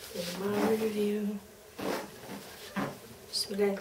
in my review. Bismillah.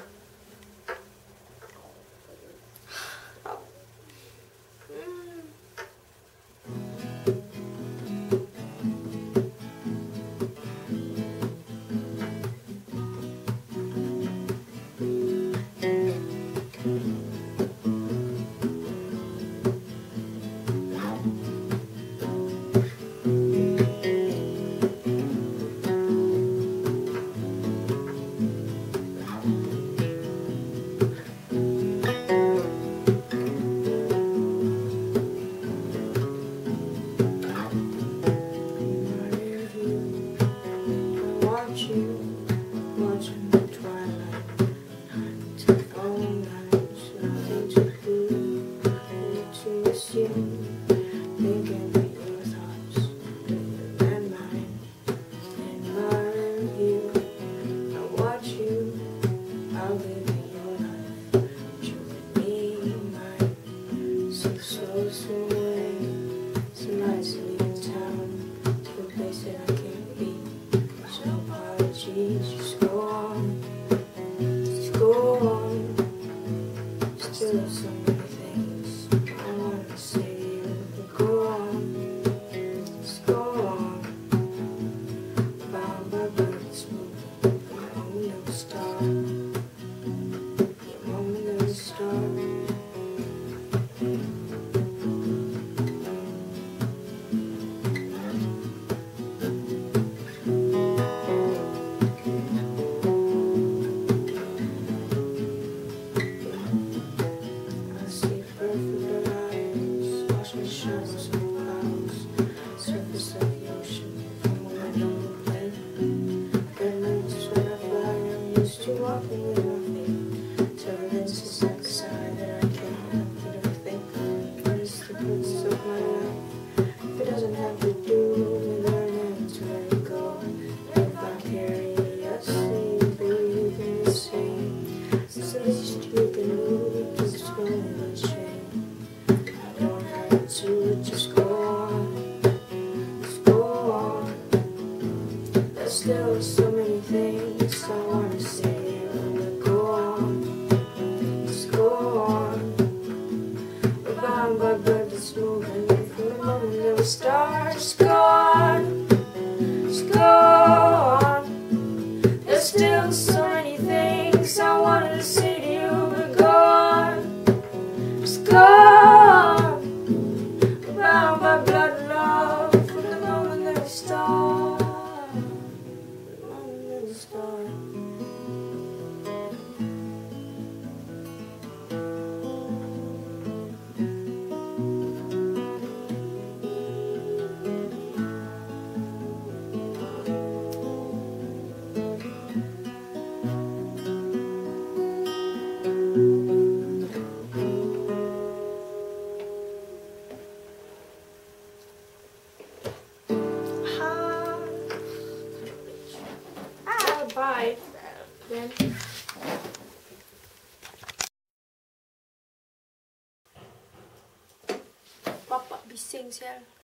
Watching the twilight, telephone lines, nothing to do, only to assume, thinking that your thoughts are than mine. In my review, I watch you, I'll live in your life, but you and me, mine. So slow, so away, so nice leaving town, to a place that I can't be. So apologies, just go on, still so many things I want to say to you, but go on, just go on, bound by birds moving, your own little star, your own little star. Shadows and clouds, surface of the ocean, from when I don't play. Red moons when I fly, I'm used to walking with my feet. Turbulences at the side that I can't help but think. What is the purpose of my life? If it doesn't have to do with learning to let it go. If I carry a sleep, breathe in the same, it's the least you can move, keeps going unchained. To just go on, there's still so many things I want to say, but go on, just go on. We're bound by blood that's moving from the moment that we start. Just go on, just go on. There's still so many things I wanted to say to you, but go on, just go on. Bound by blood and love from the moment that we start. The moment that we start. Bye. Then. Bapak bising siya.